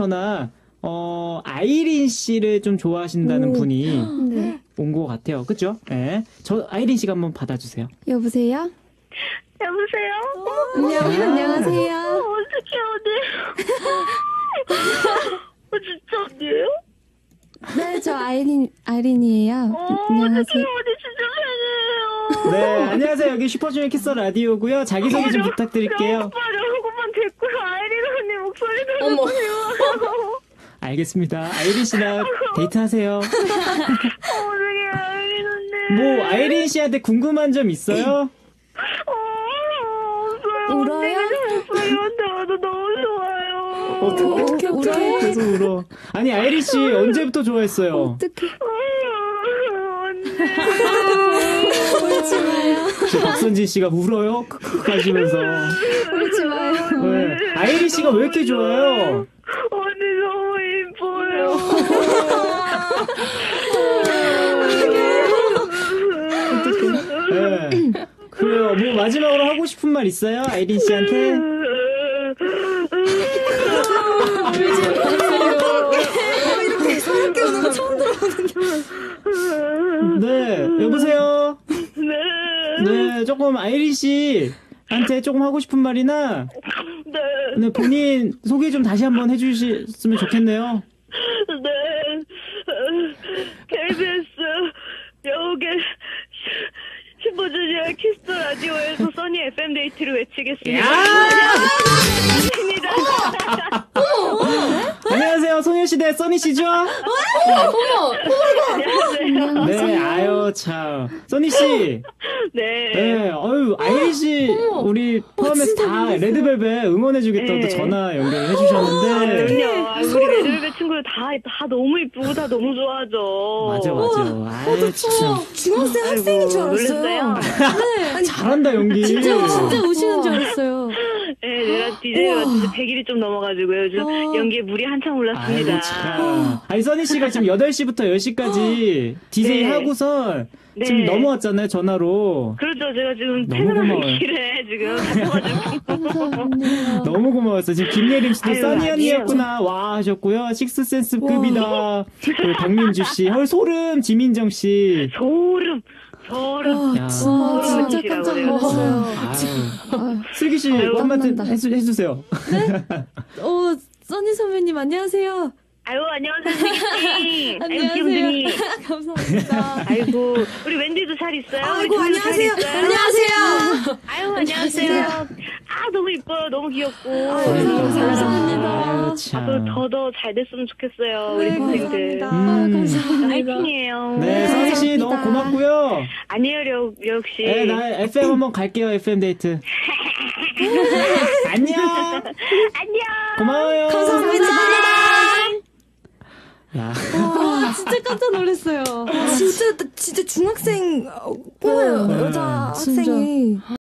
캐릭터나 아이린 씨를 좀 좋아하신다는 분이 네. 온 것 같아요. 그죠? 네. 저 아이린 씨가 한번 받아주세요. 여보세요? 여보세요? 안녕하세요. 어떡해, 언니. 진짜 언니예요? 네, 저 아이린이에요. 안녕하세요. 어떡해, 언니 진짜 팬이에요. 네, 안녕하세요. 여기 슈퍼주니어 키스 라디오고요. 자기소개 좀 부탁드릴게요. 오빠만 됐고요. 아이린 언니 목소리 너무 어머. 좋아요. 알겠습니다. 아이린 씨랑 데이트하세요. 어떡해, 아이린 언니. 뭐 아이린 씨한테 궁금한 점 있어요? 없어요. 울어요? 언니가 목소리한테 와도 너무 좋아요. 어떻게 울어요? 계속 울어. 아니 아이린 씨 언제부터 좋아했어요? 어떡해. 언니. 울지 마요. 지금 박선진 씨가 울어요? 크크 하시면서. 울지 마요. 네. 아이린 씨가 왜 이렇게 좋아요? 언니 너무 이뻐요. 네. 그래요. 뭐 마지막으로 하고 싶은 말 있어요? 아이린 씨한테? 이렇게 서럽게 우는 거 처음 들어보는데. 네. 여보세요? 네. 네. 조금 아이린 씨한테 조금 하고 싶은 말이나 네. 네, 본인 소개 좀 다시 한번 해주셨으면 좋겠네요. 네. KBS 여우계 슈퍼주니어 키스 라디오에서 써니 FM 데이트를 외치겠습니다. 입니다. 안녕하세요. 소녀시대 써니 씨죠? 안녕하세요. 네, 아유, 참. 써니 씨. 네. 네, 아이린 씨, 우리 포함해서 다 레드벨벳 응원해주겠다고 또 네. 전화 연결해 주셨는데. 그럼요. 우리 레드벨벳 친구들 다 너무 이쁘고 다 너무 좋아하죠. 맞아. 아유, 참. 중학생 학생인 줄 알았어요. 네. 잘한다, 연기. 진짜 우시는 줄 알았어요. 네, 내가 DJ가 진짜 100일이 좀 넘어가지고요. 요즘 연기에 물이 한참 올랐습니다. 아이고, 참. 아니, 써니 씨가 지금 8시부터 10시까지 DJ 네. 하고선 네. 지금 넘어왔잖아요, 전화로. 그렇죠. 제가 지금 너무 퇴근하는 고마워요. 길에 지금 잡혀가지고. 감사합니다. 너무 고마웠어요. 지금 김예림 씨도 아유, 써니 아니에요. 언니였구나. 와, 하셨고요. 식스센스급이다. 그리고 박민주 씨. 헐, 소름, 지민정 씨. 소름. 야. 진짜 깜짝 놀랐어요. 아유. 슬기 씨, 아유, 한마디 땀난다. 해주세요. 써니 선배님 안녕하세요. 아유, 안녕하세요, 씨. 안녕하세요. 감사합니다. 아이고, 우리 wendy도 잘 있어요? 아이고, 우리 조이도 잘 안녕하세요. 있어요? 안녕하세요. 아유, 안녕하세요. 아, 너무 이뻐요. 너무 귀엽고. 감사합니다. 아유, 참. 앞으로 더 잘 됐으면 좋겠어요. 우리 네, 동생들. 감사합니다. 화이팅이에요. 네, 써니 씨 너무 고맙고요. 아니에요, 역시. 네, 나 FM 한번 갈게요, FM 데이트. 안녕. 안녕. 고마워요. 감사합니다. 야. 와, 진짜 깜짝 놀랐어요. 진짜 중학생 꼬마 여자 진짜. 학생이